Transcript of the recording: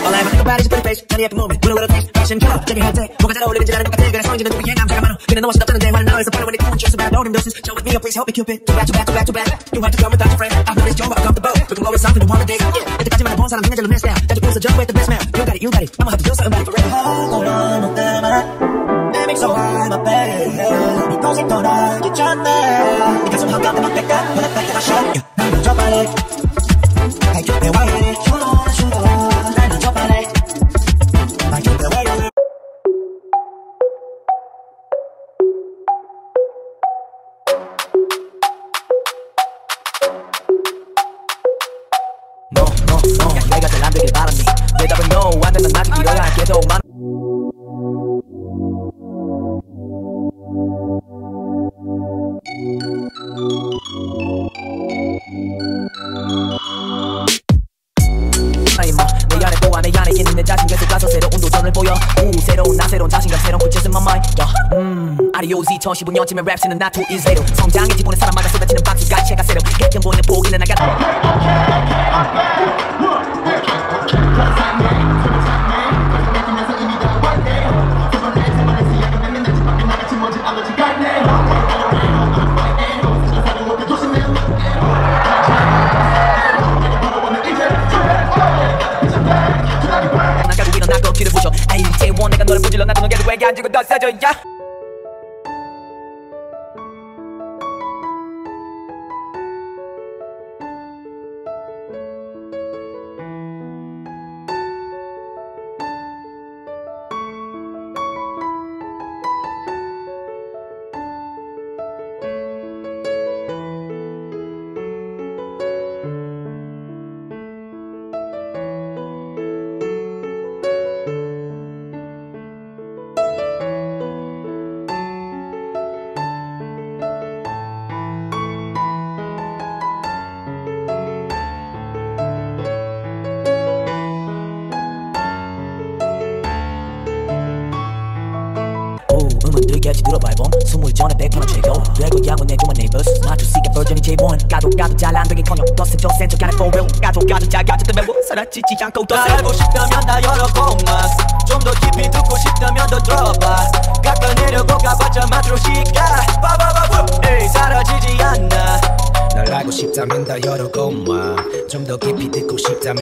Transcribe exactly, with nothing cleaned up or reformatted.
All I ever think about is your pretty face. 전이 예쁜 몸에 눈을 그려 패션 켜 저기 할때 뭐가 잘 어울리는지 아는 것 같아. 그래 성인지는 누구의 남자가 많어. 그는 너무 시덥다는데 화를 나서 팔로 when it comes to about no doses. So with me please help me Cupid. Too bad too bad too bad too bad. You have to come without your friend. I've been this job I'm comfortable. We can always something to wanna dig. Yeah. 이때까지만 본 사람 중에 제일 messed out. 자주 웃어 jump with the best man. You got it you got it. I'ma have to do something about it forever. 너 때문에 내 믹서 I'm a baby. 이 고생 떠나기 전에 네 가슴 한가운데 막 뺏겨 보내 뺏겨 마셔. 날 먼저 빨리 I keep it waiting. 주로 주로 날 먼저 빨리 I keep it waiting. No, no, no 내가 잘 안 되길 바라니 대답은 no 안 된다 아직 길어야 할 계속 많 내 안에 또 안에 안에 있는 내 자신 계속 가서 새로운 도전을 보여 우 새로운 나 새로운 자신감 새로운 purchase in my mind 음 아리오지 이천십오 년쯤에 랩스는 나 two years later 성장의 지분은 사람마다 쏟아지는 박수가 채가 새로 깨끗 보이는 보기는 나가 에이 제원 내가 너를 부질러 나도 너 계속 왜 안 주고 더 써져 야 들겠지 들어봐 앨범 스물 전에 백 번은 최고 되고 야구 내주만 네이버스 나도 시계 버전이 제일 원 가도 가도 잘 안 되겠커녕 더 세죠 센터 간에 for real 가도 가도 잘 가도 매워 사라지지 않고 더 세 알고 싶다면 다 열어보마 좀 더 깊이 듣고 싶다면 더 들어봐 깎아내려고 가봤자 마트로시카 빠바바부 에이 사라지지 않나 날 알고 싶다면 다 열어보마 좀 더 깊이 듣고 싶다면